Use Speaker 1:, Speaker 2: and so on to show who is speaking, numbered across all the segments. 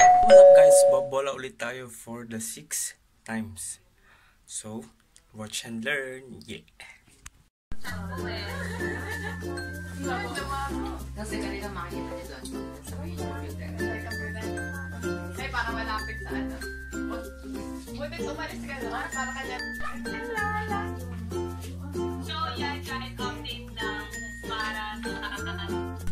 Speaker 1: What's up guys, bobola ulit tayo for the 6 times. So, watch and learn. Yeah.
Speaker 2: Kasi kanina makikita niyo doon. Ay, para malapit sa ano. Buti tumalis ka naman, para ka dyan. So, yan, kahit update lang para sa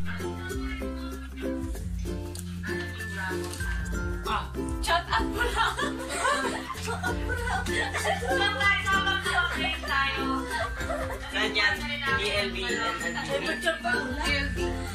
Speaker 2: shut up mo lang! Shut up mo lang! Lang tayo sa mag-update tayo.
Speaker 3: Ganyan, DLB and DLB.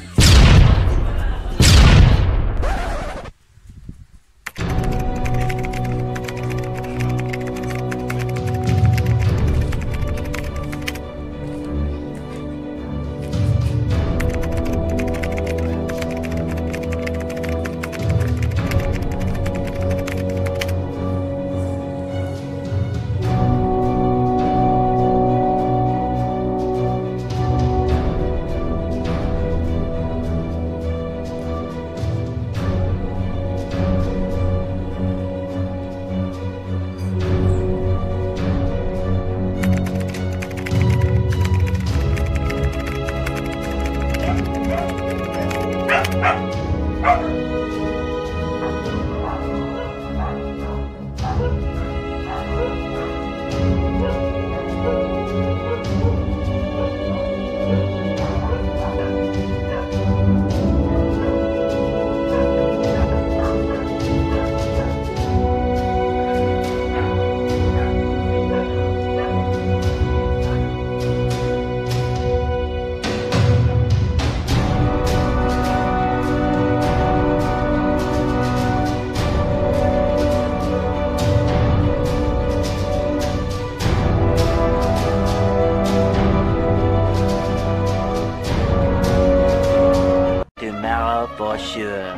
Speaker 4: Tomorrow for sure.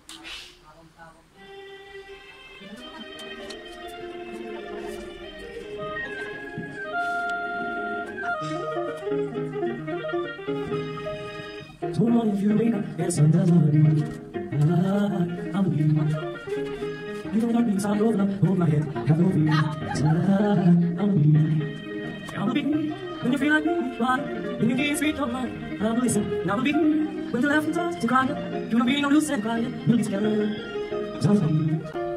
Speaker 5: So long as you wake up and sun does not be. I'm with you. You don't want me to hold my head, have no fear. I'm with you. I'll be when you feel like me, why? When you can't speak your mind, I'll listen. I'll be when to laugh and touch to cry. You know, being no loose and quiet, you'll be scared. Sounds like you.